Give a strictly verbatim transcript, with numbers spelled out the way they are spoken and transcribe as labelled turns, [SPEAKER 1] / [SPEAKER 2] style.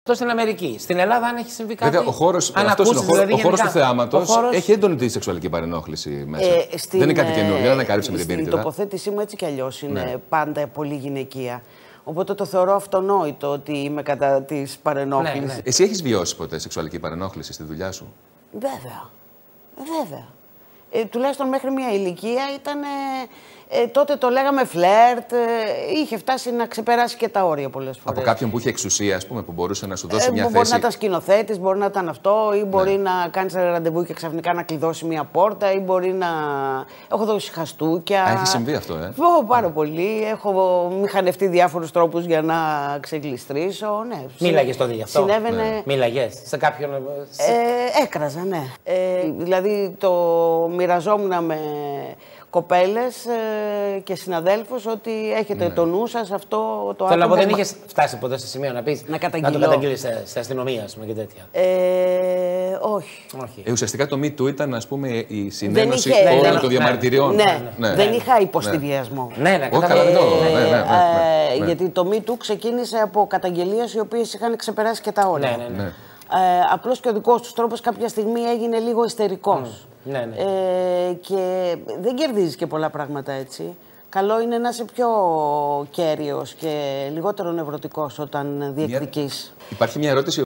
[SPEAKER 1] Στην Αμερική. Στην Ελλάδα, αν έχει συμβεί κάτι.
[SPEAKER 2] Βέβαια, ο χώρος, αυτός είναι ο χώρος, δηλαδή, ο χώρος του θεάματος χώρος... έχει έντονη τη σεξουαλική παρενόχληση μέσα. Ε, στην, δεν είναι κάτι καινούργιο, δεν ανακαλύψαμε την πυρίτιδα.
[SPEAKER 3] Η τοποθέτησή μου έτσι κι αλλιώς είναι ναι. πάντα πολύ γυναικεία. Οπότε το θεωρώ αυτονόητο ότι είμαι κατά της παρενόχλησης. Ναι, ναι.
[SPEAKER 2] Εσύ έχεις βιώσει ποτέ σεξουαλική παρενόχληση στη δουλειά σου?
[SPEAKER 3] Βέβαια. Βέβαια. Ε, τουλάχιστον μέχρι μια ηλικία ήταν. Ε, τότε το λέγαμε φλερτ, ε, είχε φτάσει να ξεπεράσει και τα όρια πολλές φορές.
[SPEAKER 2] Από κάποιον που είχε εξουσία, ας πούμε, που μπορούσε να σου δώσει ε, μια
[SPEAKER 3] μπορεί
[SPEAKER 2] θέση.
[SPEAKER 3] Μπορεί να ήταν σκηνοθέτης, μπορεί να ήταν αυτό, ή μπορεί ναι. να κάνεις ένα ραντεβού και ξαφνικά να κλειδώσει μια πόρτα, ή μπορεί να. Έχω δώσει χαστούκια.
[SPEAKER 2] Α, έχει συμβεί αυτό, ε.
[SPEAKER 3] Έχω πάρα πολύ. Έχω μηχανευτεί διάφορους τρόπους για να ξεκλειστρήσω. Ναι.
[SPEAKER 1] Μίλαγες τότε γι' αυτό.
[SPEAKER 3] Συνέβαινε.
[SPEAKER 1] Ναι. Μίλαγες σε κάποιον.
[SPEAKER 3] Ε, έκραζα, ναι. Ε, δηλαδή το μοιραζόμουν με κοπέλες ε, και συναδέλφους ότι έχετε ναι. το νου σας αυτό το άτομο.
[SPEAKER 1] Θέλω να πω, δεν είχες φτάσει ποτέ σε σημείο να πεις
[SPEAKER 3] να,
[SPEAKER 1] να το καταγγείλεις στην αστυνομία, ας πούμε, και τέτοια.
[SPEAKER 3] Ε, όχι.
[SPEAKER 2] όχι. Ε, ουσιαστικά το Me Too ήταν, ας πούμε, η συνένωση είχε, όλων ναι, των διαμαρτυριών.
[SPEAKER 3] Ναι, ναι, ναι, ναι. δεν είχα υποστεί βιασμό.
[SPEAKER 1] Ναι, ναι,
[SPEAKER 3] καταλαβαίνω. Γιατί το Me Too ξεκίνησε από καταγγελίες οι οποίες είχαν ξεπεράσει και τα όρια.
[SPEAKER 1] Ναι, ναι, ναι.
[SPEAKER 3] Ε, απλώς και ο δικός τους τρόπος κάποια στιγμή έγινε λίγο ιστερικός.
[SPEAKER 1] Mm. Ναι, ναι.
[SPEAKER 3] Ε, και δεν κερδίζεις και πολλά πράγματα έτσι. Καλό είναι να είσαι πιο κέριος και λιγότερο νευρωτικός όταν διεκδικείς.
[SPEAKER 2] Υπάρχει μια ερώτηση